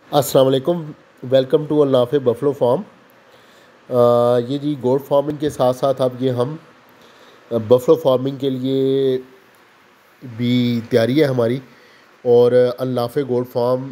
अस्सलाम वालेकुम। Welcome to Al Nafe buffalo farm. ये जी गोट फार्मिंग के साथ साथ अब ये हम बफलो फार्मिंग के लिए भी तैयारी है हमारी। और Al Nafe goat farm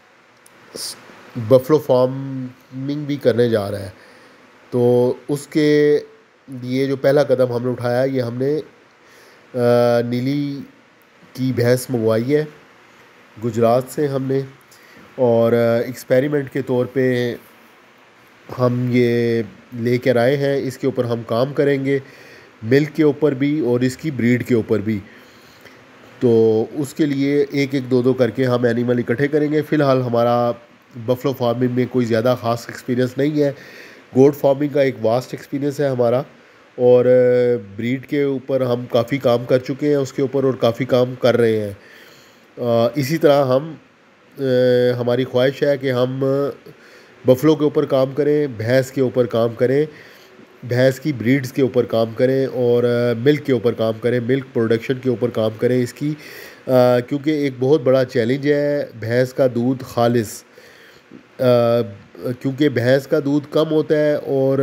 buffalo farming भी करने जा रहा है। तो उसके लिए जो पहला कदम हमने उठाया है, ये हमने नीली की भैंस मंगवाई है गुजरात से हमने। और एक्सपेरिमेंट के तौर पे हम ये लेकर आए हैं। इसके ऊपर हम काम करेंगे, मिल्क के ऊपर भी और इसकी ब्रीड के ऊपर भी। तो उसके लिए एक एक दो दो करके हम एनिमल इकट्ठे करेंगे। फ़िलहाल हमारा बफलो फार्मिंग में कोई ज़्यादा ख़ास एक्सपीरियंस नहीं है। गोट फार्मिंग का एक वास्ट एक्सपीरियंस है हमारा। और ब्रीड के ऊपर हम काफ़ी काम कर चुके हैं उसके ऊपर, और काफ़ी काम कर रहे हैं। इसी तरह हमारी ख्वाहिश है कि हम बफलो के ऊपर काम करें, भैंस के ऊपर काम करें, भैंस की ब्रीड्स के ऊपर काम करें, और मिल्क के ऊपर काम करें, मिल्क प्रोडक्शन के ऊपर काम करें इसकी। क्योंकि एक बहुत बड़ा चैलेंज है भैंस का दूध खालिस। क्योंकि भैंस का दूध कम होता है और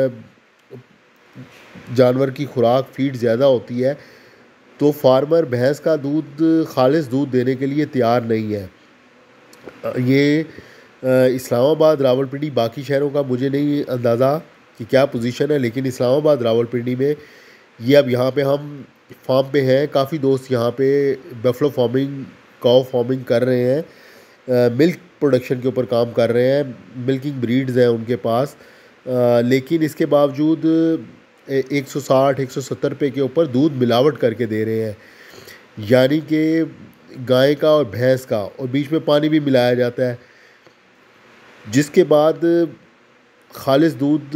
जानवर की खुराक फीड ज़्यादा होती है, तो फार्मर भैंस का दूध खालिस दूध देने के लिए तैयार नहीं है। ये इस्लामाबाद, रावलपिंडी, बाकी शहरों का मुझे नहीं अंदाज़ा कि क्या पोजीशन है, लेकिन इस्लामाबाद, रावलपिंडी में ये अब यहाँ पे हम फार्म पे हैं। काफ़ी दोस्त यहाँ पे बफलो फार्मिंग, काऊ फार्मिंग कर रहे हैं, मिल्क प्रोडक्शन के ऊपर काम कर रहे हैं, मिल्किंग ब्रीड्स हैं उनके पास। लेकिन इसके बावजूद 160-170 रुपये के ऊपर दूध मिलावट करके दे रहे हैं। यानी कि गाय का और भैंस का, और बीच में पानी भी मिलाया जाता है, जिसके बाद खालिस दूध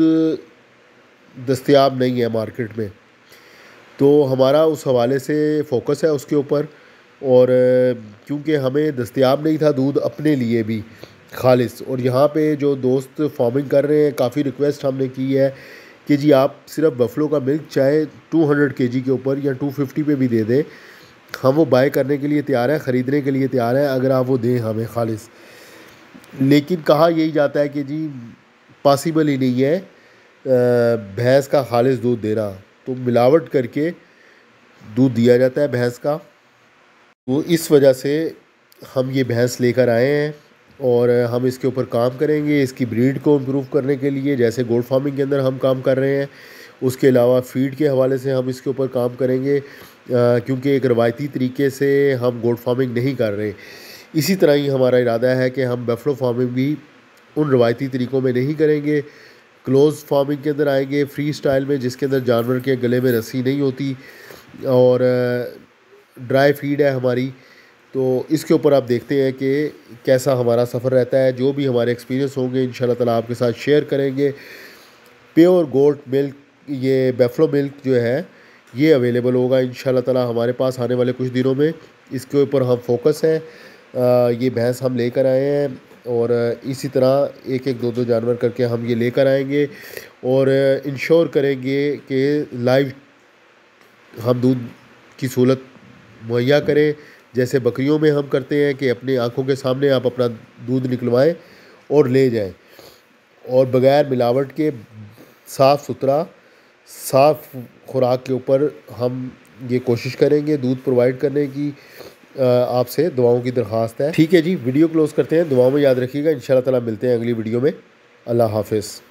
दस्तयाब नहीं है मार्केट में। तो हमारा उस हवाले से फ़ोकस है उसके ऊपर। और क्योंकि हमें दस्तयाब नहीं था दूध अपने लिए भी खालिस, और यहाँ पे जो दोस्त फार्मिंग कर रहे हैं, काफ़ी रिक्वेस्ट हमने की है कि जी आप सिर्फ बफलो का मिल्क चाहे 200 केजी के ऊपर या 250 पे भी दे दें, हम वो बाय करने के लिए तैयार हैं, ख़रीदने के लिए तैयार हैं, अगर आप वो दें हमें खालिस। लेकिन कहा यही जाता है कि जी पॉसिबल ही नहीं है भैंस का खालिस दूध देना, तो मिलावट करके दूध दिया जाता है भैंस का। तो इस वजह से हम ये भैंस लेकर आए हैं, और हम इसके ऊपर काम करेंगे इसकी ब्रीड को इम्प्रूव करने के लिए, जैसे गोट फार्मिंग के अंदर हम काम कर रहे हैं। उसके अलावा फीड के हवाले से हम इसके ऊपर काम करेंगे, क्योंकि एक रवायती तरीके से हम गोट फार्मिंग नहीं कर रहे। इसी तरह ही हमारा इरादा है कि हम बफलो फार्मिंग भी उन रवायती तरीक़ों में नहीं करेंगे, क्लोज़ फार्मिंग के अंदर आएंगे, फ्री स्टाइल में, जिसके अंदर जानवर के गले में रस्सी नहीं होती और ड्राई फीड है हमारी। तो इसके ऊपर आप देखते हैं कि कैसा हमारा सफ़र रहता है। जो भी हमारे एक्सपीरियंस होंगे इंशाल्लाह ताला आपके साथ शेयर करेंगे। प्योर गोट मिल्क, ये बफलो मिल्क जो है ये अवेलेबल होगा इंशाल्लाह ताला हमारे पास आने वाले कुछ दिनों में। इसके ऊपर हम फोकस है। ये भैंस हम लेकर आए हैं, और इसी तरह एक एक दो दो जानवर करके हम ये लेकर आएंगे, और इंश्योर करेंगे कि लाइव हम दूध की सहूलत मुहैया करें, जैसे बकरियों में हम करते हैं कि अपनी आंखों के सामने आप अपना दूध निकलवाएं और ले जाएं, और बग़ैर मिलावट के साफ़ सुथरा साफ़ खुराक के ऊपर हम ये कोशिश करेंगे दूध प्रोवाइड करने की। आपसे दुआओं की दरख्वास्त है। ठीक है जी, वीडियो क्लोज़ करते हैं। दुआओं में याद रखिएगा। इंशाल्लाह ताला मिलते हैं अगली वीडियो में। अल्लाह हाफ़िज़।